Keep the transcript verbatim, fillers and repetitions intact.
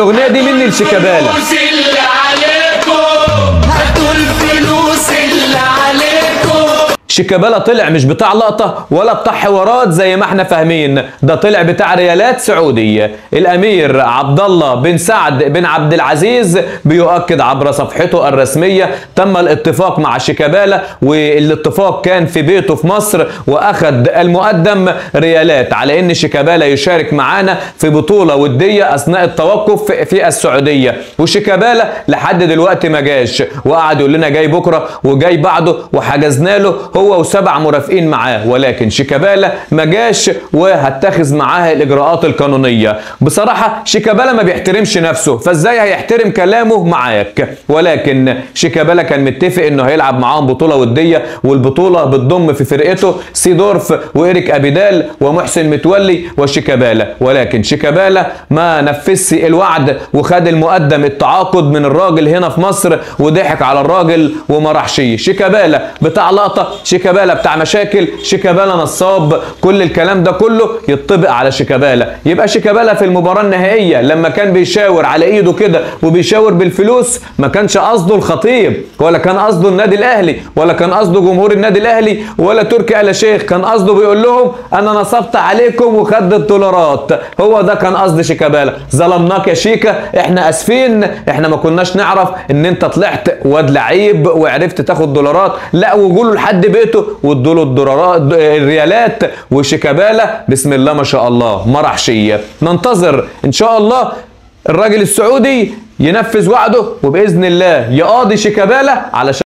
الاغنيه دي مني لشيكابالا. شيكابالا طلع مش بتاع لقطة ولا بتاع حوارات زي ما احنا فاهمين، ده طلع بتاع ريالات سعودية. الامير عبد الله بن سعد بن عبد العزيز بيؤكد عبر صفحته الرسمية تم الاتفاق مع شيكابالا، والاتفاق كان في بيته في مصر، واخد المقدم ريالات على ان شيكابالا يشارك معانا في بطولة ودية اثناء التوقف في السعودية. وشيكابالا لحد دلوقتي ما جاش، وقعد يقول لنا جاي بكرة وجاي بعده، وحجزنا له هو وسبع مرافقين معاه، ولكن شيكابالا ما جاش وهتخذ معاه الاجراءات القانونيه. بصراحه شيكابالا ما بيحترمش نفسه، فازاي هيحترم كلامه معاك؟ ولكن شيكابالا كان متفق انه هيلعب معاهم بطوله وديه، والبطوله بتضم في فرقته سيدورف وايريك ابيدال ومحسن متولي وشيكابالا، ولكن شيكابالا ما نفذش الوعد وخد المقدم التعاقد من الراجل هنا في مصر وضحك على الراجل وما راحش. شيكابالا بتاع لقطه، شيكابالا بتاع مشاكل، شيكابالا نصاب، كل الكلام ده كله يطبق على شيكابالا. يبقى شيكابالا في المباراة النهائية لما كان بيشاور على ايده كده وبيشاور بالفلوس، ما كانش قصده الخطيب، ولا كان قصده النادي الاهلي، ولا كان قصده جمهور النادي الاهلي، ولا تركي آل شيخ. كان قصده بيقول لهم انا نصبت عليكم وخدت الدولارات. هو ده كان قصد شيكابالا. ظلمناك يا شيكا، احنا اسفين، احنا ما كناش نعرف ان انت طلعت واد لعيب وعرفت تاخد دولارات. لا، وجوله لحد بيته وادوا له الدولارات الريالات. وشيكابالا بسم الله ما شاء الله ما راحش. ننتظر ان شاء الله الراجل السعودي ينفذ وعده، وباذن الله يقاضي شيكابالا علشان